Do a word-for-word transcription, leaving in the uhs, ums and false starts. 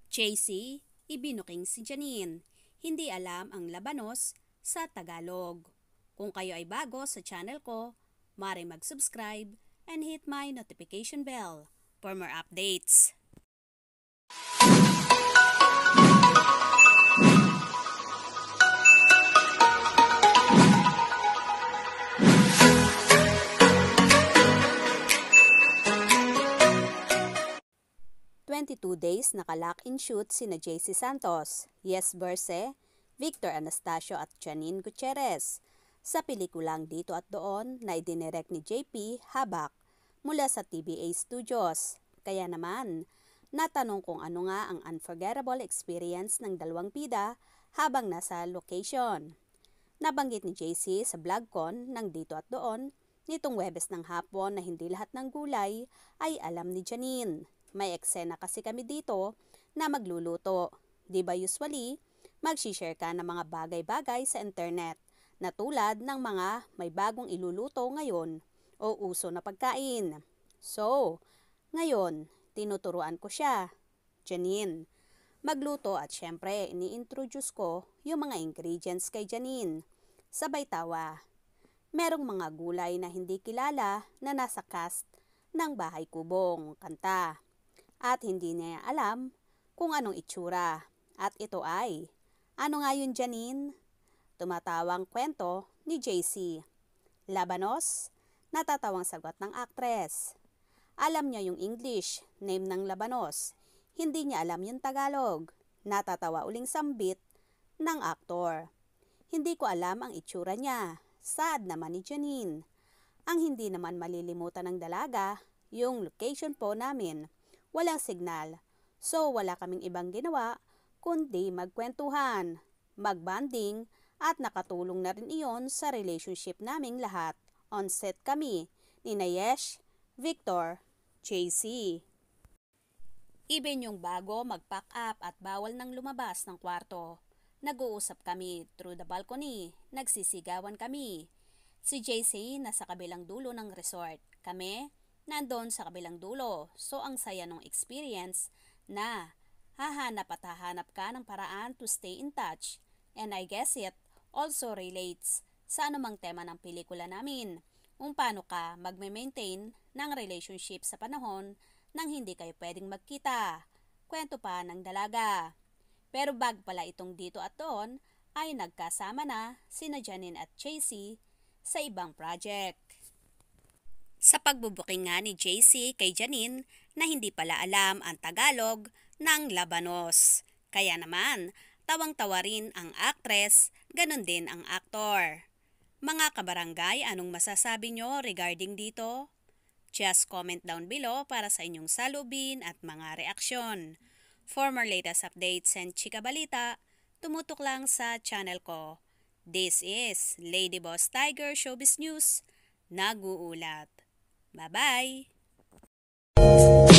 J C, Ibinuking si Janine. Hindi alam ang Labanos sa Tagalog. Kung kayo ay bago sa channel ko, maaari mag-subscribe and hit my notification bell for more updates. twenty-two days naka-lock-in shoot sina J C Santos, Yes Berse, Victor Anastasio at Janine Gutierrez sa pelikulang Dito at Doon na idinirect ni J P Habak mula sa T V A Studios. Kaya naman, natanong kung ano nga ang unforgettable experience ng dalawang bida habang nasa location. Nabanggit ni J C sa vlogcon ng Dito at Doon nitong Huwebes ng hapon na hindi lahat ng gulay ay alam ni Janine. May eksena kasi kami dito na magluluto. Di ba usually, mag-share ka ng mga bagay-bagay sa internet na tulad ng mga may bagong iluluto ngayon o uso na pagkain. So, ngayon, tinuturuan ko siya, Janine, magluto at syempre ini-introduce ko yung mga ingredients kay Janine. Sabay tawa. Merong mga gulay na hindi kilala na nasa cast ng Bahay Kubong kanta. At hindi niya alam kung anong itsura. At ito ay, ano nga yun Janine? Tumatawang kwento ni J C. Labanos? Natatawang sagot ng actress. Alam niya yung English, name ng Labanos. Hindi niya alam yung Tagalog. Natatawa uling sambit ng aktor. Hindi ko alam ang itsura niya. Sad naman ni Janine. Ang hindi naman malilimutan ng dalaga, yung location po namin. Walang signal, so wala kaming ibang ginawa kundi magkwentuhan, magbanding at nakatulong na rin iyon sa relationship naming lahat. On set kami ni Nayesh, Victor, J C. Even yung bago mag-pack up at bawal nang lumabas ng kwarto. Nag-uusap kami through the balcony, nagsisigawan kami. Si J C nasa kabilang dulo ng resort, kami nandoon sa kabilang dulo. So ang saya ng experience na hahanap at hahanap ka ng paraan to stay in touch. And I guess it also relates sa anumang tema ng pelikula namin. Kung paano ka magme-maintain ng relationship sa panahon nang hindi kayo pwedeng magkita. Kwento pa ng dalaga. Pero bago pala itong Dito at Doon ay nagkasama na sina Janine at J C sa ibang project. Sa pagbubuking nga ni J C kay Janine na hindi pala alam ang Tagalog ng Labanos. Kaya naman, tawang-tawa rin ang actress, ganun din ang aktor. Mga kabarangay, anong masasabi nyo regarding dito? Just comment down below para sa inyong salubin at mga reaksyon. For more latest updates and chika balita, tumutok lang sa channel ko. This is Lady Boss Tiger Showbiz News, nag-uulat. Bye-bye!